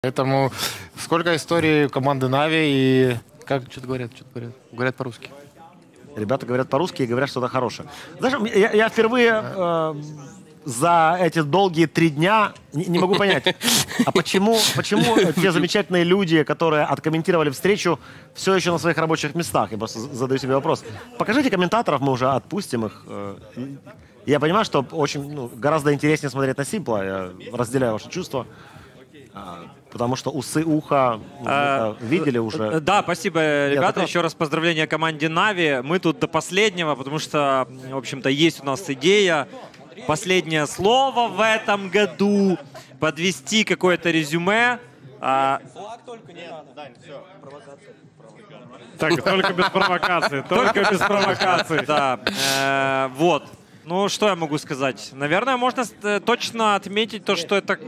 Поэтому сколько историй команды Нави и как что-то говорят, говорят по-русски. Ребята говорят по-русски и говорят что-то хорошее. Знаешь, я впервые за эти долгие 3 дня не могу понять, а почему те замечательные люди, которые откомментировали встречу, все еще на своих рабочих местах? Я просто задаю себе вопрос. Покажите комментаторов, мы уже отпустим их. Я понимаю, что очень гораздо интереснее смотреть на Симпла, я разделяю ваши чувства. Потому что усы уха видели уже. Да, спасибо, ребята. Еще раз поздравления команде Нави. Мы тут до последнего, потому что, в общем-то, есть у нас идея. Последнее слово в этом году. Подвести какое-то резюме. Так, только без провокации. Только без провокации. Да, вот. Ну, что я могу сказать? Наверное, можно точно отметить то, что это...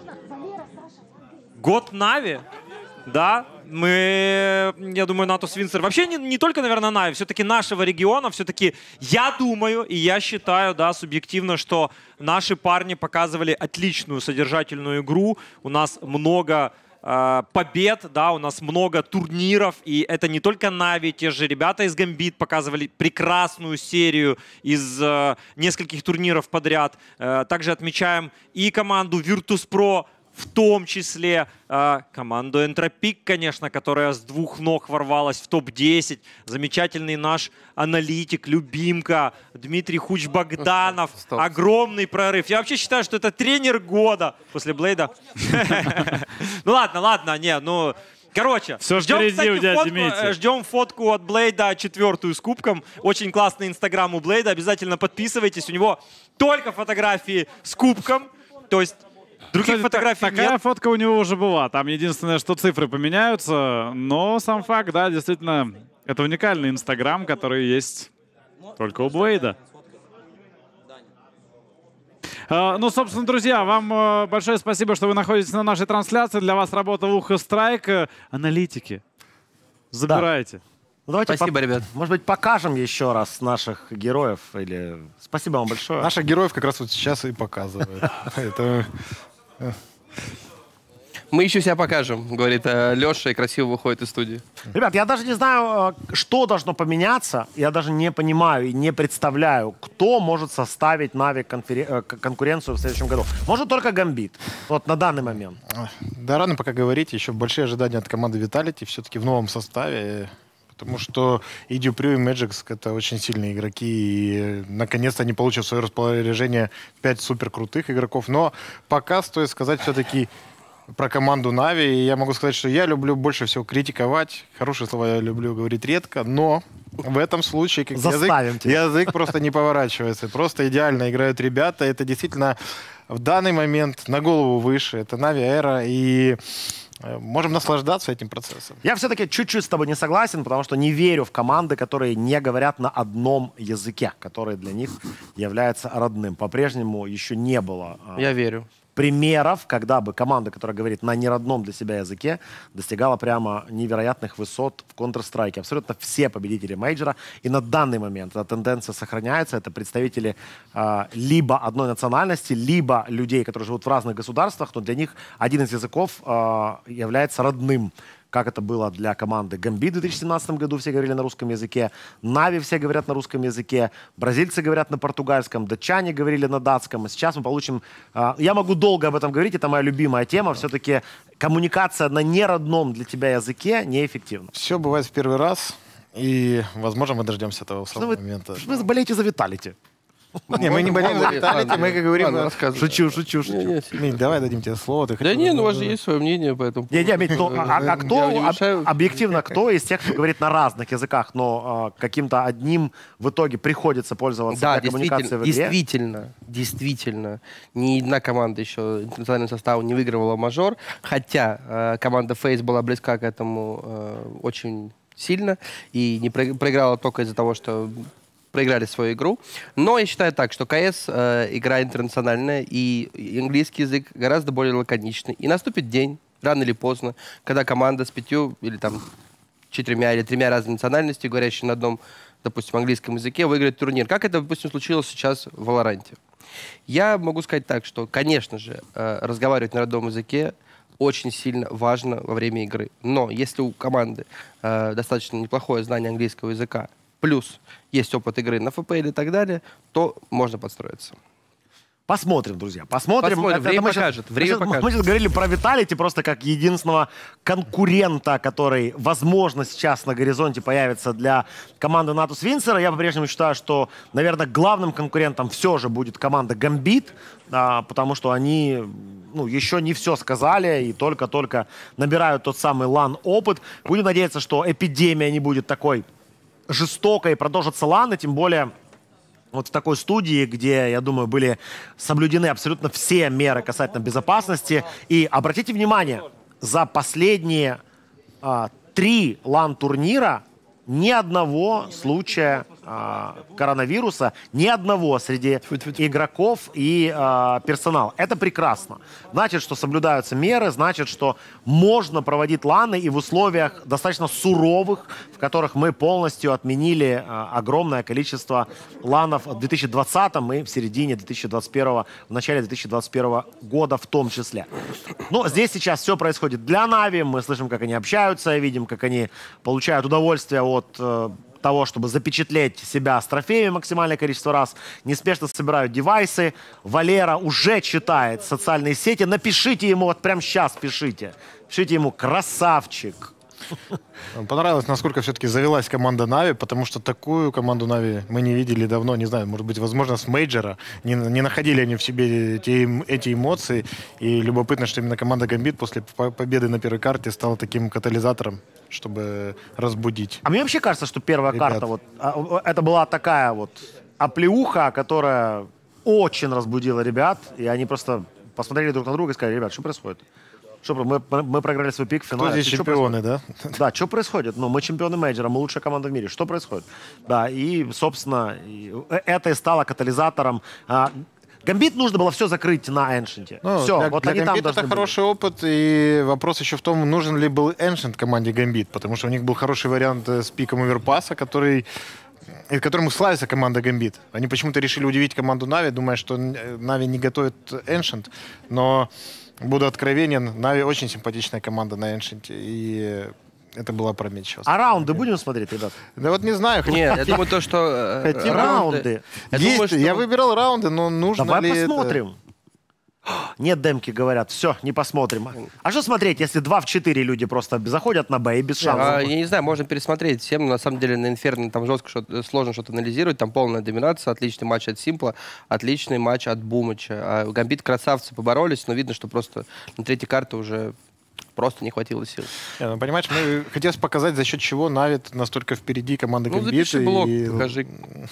Год Нави, да, я думаю, Натус Винсер, вообще не только, наверное, Нави, все-таки нашего региона, все-таки я думаю и я считаю, да, субъективно, что наши парни показывали отличную содержательную игру, у нас много побед, да, у нас много турниров, и это не только Нави, те же ребята из Гамбит показывали прекрасную серию из нескольких турниров подряд. Также отмечаем и команду Virtus.pro, в том числе команду Энтропик, конечно, которая с 2 ног ворвалась в топ-10. Замечательный наш аналитик, любимка Дмитрий Хуч-Богданов. Огромный прорыв. Я вообще считаю, что это тренер года после Блейда. Ну ладно, не, ну... Короче, ждем фотку от Блейда 4-ю с кубком. Очень классный инстаграм у Блейда. Обязательно подписывайтесь. У него только фотографии с кубком. То есть... Других фотографий такая нет. фотка у него уже была. Там единственное, что цифры поменяются. Но сам факт, да, действительно, это уникальный инстаграм, который есть только у Блейда. Ну, собственно, друзья, вам большое спасибо, что вы находитесь на нашей трансляции. Для вас работал Ухо Страйк. Аналитики, забирайте. Да. Ну, давайте спасибо, ребят. Может быть, покажем еще раз наших героев? Или... Спасибо вам большое. Наших героев как раз вот сейчас и показывают. Мы еще себя покажем, говорит Леша, и красиво выходит из студии. Ребят, я даже не знаю, что должно поменяться. Я даже не понимаю и не представляю, кто может составить Нави конкуренцию в следующем году. Может только Гамбит. Вот на данный момент. Да, рано пока говорить. Еще большие ожидания от команды Vitality. Все-таки в новом составе. Потому что и Дюпрю, и Мэджикс — это очень сильные игроки. И наконец-то они получат в свое распоряжение 5 супер крутых игроков. Но пока стоит сказать все-таки про команду Нави. И я могу сказать, что я люблю больше всего критиковать. Хорошие слова я люблю говорить редко. Но в этом случае как язык просто не поворачивается. Просто идеально играют ребята. Это действительно в данный момент на голову выше. Это Нави эра. И можем наслаждаться этим процессом. Я все-таки чуть-чуть с тобой не согласен, потому что не верю в команды, которые не говорят на одном языке, который для них является родным. По-прежнему еще не было Я верю. примеров, когда бы команда, которая говорит на неродном для себя языке, достигала прямо невероятных высот в Counter-Strike. Абсолютно все победители мейджора. И на данный момент эта тенденция сохраняется. Это представители либо одной национальности, либо людей, которые живут в разных государствах, но для них один из языков является родным. Как это было для команды Гамбит в 2017 году, все говорили на русском языке. Нави все говорят на русском языке. Бразильцы говорят на португальском. Датчане говорили на датском. И сейчас мы получим... Я могу долго об этом говорить, это моя любимая тема. Все-таки коммуникация на неродном для тебя языке неэффективна. Все бывает в первый раз. И, возможно, мы дождемся этого самого момента. Вы болеете за Vitality. Не, мы не болеем за Vitality, мы, как говорим... Шучу. Мить, давай дадим тебе слово. Да не, ну у вас же есть свое мнение по этому. Кто, объективно, кто из тех, кто говорит на разных языках, но каким-то одним в итоге приходится пользоваться для коммуникации в игре? Действительно. Ни одна команда еще интернациональным составом не выигрывала мажор, хотя команда FaZe была близка к этому очень сильно и не проиграла только из-за того, что проиграли свою игру. Но я считаю так, что КС игра интернациональная, и английский язык гораздо более лаконичный. И наступит день, рано или поздно, когда команда с 5 или там 4 или 3 разными национальностями, говорящие на одном, допустим, английском языке, выиграет турнир. Как это, допустим, случилось сейчас в Валоранте. Я могу сказать так, что, конечно же, разговаривать на родном языке очень сильно важно во время игры. Но если у команды достаточно неплохое знание английского языка, плюс есть опыт игры на FPL и так далее, то можно подстроиться. Посмотрим, друзья, посмотрим. Время мы покажет. Мы сейчас говорили про Vitality просто как единственного конкурента, который, возможно, сейчас на горизонте появится для команды Natus Windsor. Я по-прежнему считаю, что, наверное, главным конкурентом все же будет команда Gambit, потому что они еще не все сказали и только-только набирают тот самый LAN-опыт. Будем надеяться, что эпидемия не будет такой жестокой и продолжатся ланы, тем более... Вот в такой студии, где, я думаю, были соблюдены абсолютно все меры касательно безопасности. И обратите внимание, за последние 3 LAN-турнира ни одного случая коронавируса, ни одного среди игроков и персонала. Это прекрасно. Значит, что соблюдаются меры, значит, что можно проводить ланы и в условиях достаточно суровых, в которых мы полностью отменили огромное количество ланов в 2020 и в середине 2021, в начале 2021 года в том числе. Но здесь сейчас все происходит для Нави, мы слышим, как они общаются, видим, как они получают удовольствие от того, чтобы запечатлеть себя с трофеями максимальное количество раз. Неспешно собирают девайсы. Валера уже читает социальные сети. Напишите ему, вот прямо сейчас пишите. Пишите ему «красавчик». Понравилось, насколько все-таки завелась команда Нави, потому что такую команду Нави мы не видели давно, не знаю, может быть, возможно, с мейджора. Не находили они в себе эти эмоции. И любопытно, что именно команда Gambit после победы на первой карте стала таким катализатором, чтобы разбудить. А мне вообще кажется, что первая карта, это была такая вот оплеуха, которая очень разбудила ребят, и они просто посмотрели друг на друга и сказали: ребят, что происходит? Мы проиграли свой пик в финале. Кто здесь чемпионы, да? Да, что происходит? Мы чемпионы мейджора, мы лучшая команда в мире. Что происходит? Да, и, собственно, это и стало катализатором. Гамбит нужно было все закрыть на Эншенте. Все, вот они там должны это были. хороший опыт, и вопрос еще в том, нужен ли был Эншент команде Гамбит, потому что у них был хороший вариант с пиком Оверпаса, которым славится команда Gambit. Они почему-то решили удивить команду Нави, думая, что Нави не готовит Ancient, но, буду откровенен, Нави очень симпатичная команда на Ancient, и это было опрометчиво. А раунды будем смотреть, ребят? Да вот не знаю. Нет, я думаю, то, что... Хотим раунды. Я выбирал раунды, но нужно Давай ли посмотрим. Нет демки, говорят. Все, не посмотрим. А что смотреть, если 2 в 4 люди просто заходят на Б и без шансов? Я не знаю, можно пересмотреть всем. На самом деле на Инферно там жестко сложно что-то анализировать. Там полная доминация. Отличный матч от Симпла, отличный матч от Бумыча. А Гамбит красавцы поборолись, но видно, что просто на третьей карте уже просто не хватило сил. Понимаешь, мы хотелось показать, за счет чего Нави настолько впереди команды Gambit. Запиши блок, покажи.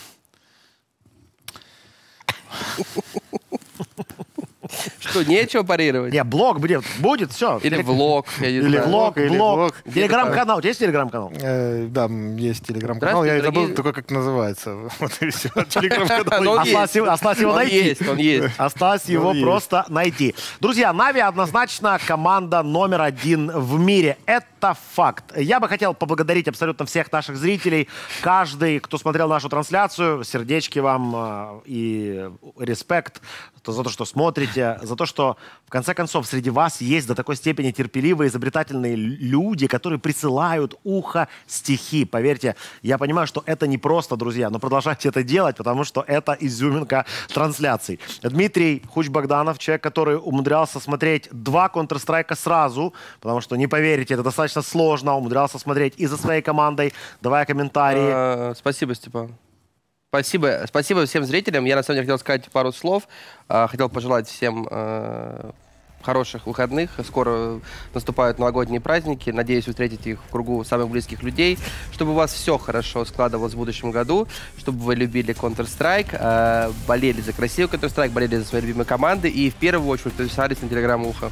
Что, нечего парировать? Не, блог будет, все. Или влог, я не Или знаю. влог. Телеграм-канал. У тебя есть телеграм-канал? Да, есть телеграм-канал. Я забыл только, как называется. Вот и все. Телеграм-канал. Осталось его найти. Он есть. Осталось его просто найти. Друзья, Нави однозначно команда номер 1 в мире. Это факт. Я бы хотел поблагодарить абсолютно всех наших зрителей. Каждый, кто смотрел нашу трансляцию, сердечки вам и респект за то, что смотрите, за то, что, в конце концов, среди вас есть до такой степени терпеливые, изобретательные люди, которые присылают ухо стихи. Поверьте, я понимаю, что это не просто, друзья, но продолжайте это делать, потому что это изюминка трансляций. Дмитрий Хуч-Богданов, человек, который умудрялся смотреть 2 Counter-Strike сразу, потому что, не поверите, это достаточно сложно, умудрялся смотреть и за своей командой, давая комментарии. Спасибо, Степан. Спасибо всем зрителям. Я, на самом деле, хотел сказать пару слов. Хотел пожелать всем хороших выходных. Скоро наступают новогодние праздники. Надеюсь, вы встретите их в кругу самых близких людей. Чтобы у вас все хорошо складывалось в будущем году. Чтобы вы любили Counter-Strike, болели за красивый Counter-Strike, болели за свои любимые команды. И в первую очередь подписались на телеграм-ухо.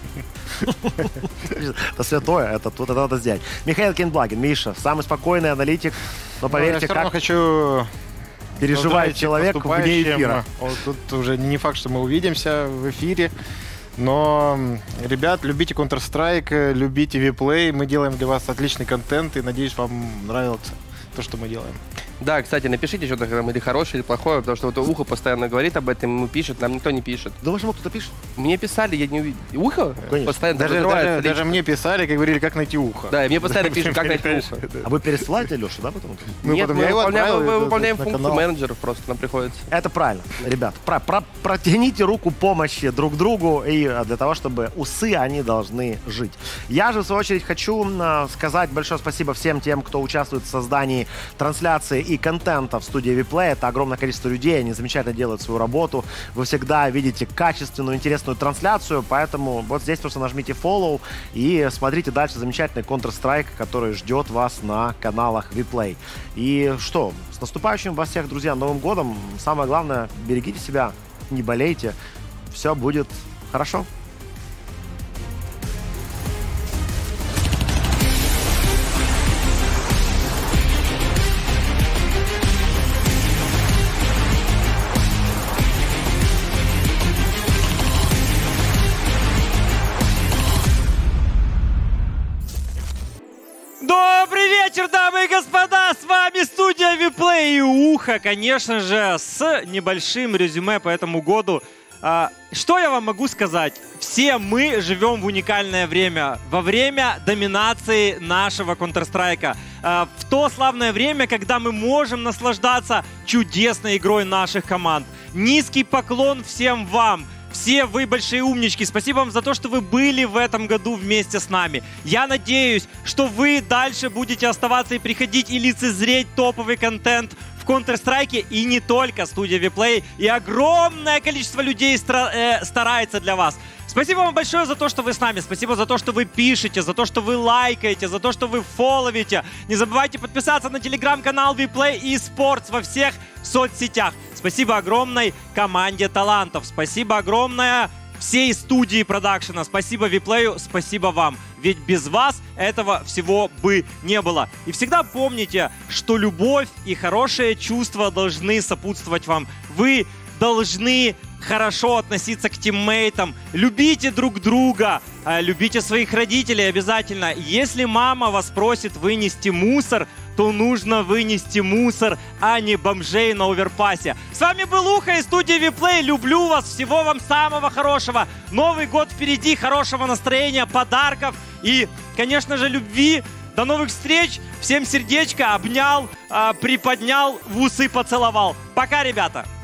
Это святое, это надо сделать. Михаил Кенблагин, Миша, самый спокойный аналитик. Но поверьте, как... хочу... переживает человек вне эфира. Вот тут уже не факт, что мы увидимся в эфире. Но, ребят, любите Counter-Strike, любите Виплей. Мы делаем для вас отличный контент и, надеюсь, вам нравится то, что мы делаем. Да, кстати, напишите что-то там, или хорошее, или плохое, потому что вот Ухо постоянно говорит об этом, ему пишет, нам никто не пишет. Думаешь, ему кто-то пишет? Мне писали, я не увидел. Ухо? Конечно. Постоянно Даже закрывается лично. мне писали, как говорили, как найти ухо. Да, и мне постоянно пишут, как найти Ухо. А вы пересылаете Лешу, да, потом? Нет, потом мы я его отправил, выполняем на функцию канал. менеджеров просто, нам приходится. Это правильно, ребят. Протяните руку помощи друг другу, и для того, чтобы усы, они должны жить. Я же, в свою очередь, хочу сказать большое спасибо всем тем, кто участвует в создании трансляции и контента в студии Виплей. Это огромное количество людей, они замечательно делают свою работу. Вы всегда видите качественную, интересную трансляцию, поэтому вот здесь просто нажмите follow и смотрите дальше замечательный Counter-Strike, который ждет вас на каналах Виплей. И что, с наступающим вас всех, друзья, Новым годом. Самое главное, берегите себя, не болейте. Все будет хорошо. Добрый вечер, дамы и господа! С вами студия Виплей и Ухо, конечно же, с небольшим резюме по этому году. Что я вам могу сказать? Все мы живем в уникальное время, во время доминации нашего Counter-Strike. В то славное время, когда мы можем наслаждаться чудесной игрой наших команд. Низкий поклон всем вам! Все вы большие умнички. Спасибо вам за то, что вы были в этом году вместе с нами. Я надеюсь, что вы дальше будете оставаться и приходить и лицезреть топовый контент в Counter-Strike, и не только. Студия Виплей и огромное количество людей старается для вас. Спасибо вам большое за то, что вы с нами. Спасибо за то, что вы пишете, за то, что вы лайкаете, за то, что вы фолловите. Не забывайте подписаться на телеграм-канал Виплей eSports во всех соцсетях. Спасибо огромной команде талантов. Спасибо огромное всей студии продакшена. Спасибо Виплею, спасибо вам. Ведь без вас этого всего бы не было. И всегда помните, что любовь и хорошие чувства должны сопутствовать вам. Вы должны хорошо относиться к тиммейтам, любите друг друга, любите своих родителей обязательно. Если мама вас просит вынести мусор, то нужно вынести мусор, а не бомжей на оверпассе. С вами был Ухо из студии Виплей. Люблю вас, всего вам самого хорошего. Новый год впереди, хорошего настроения, подарков и, конечно же, любви. До новых встреч. Всем сердечко, обнял, приподнял, в усы поцеловал. Пока, ребята.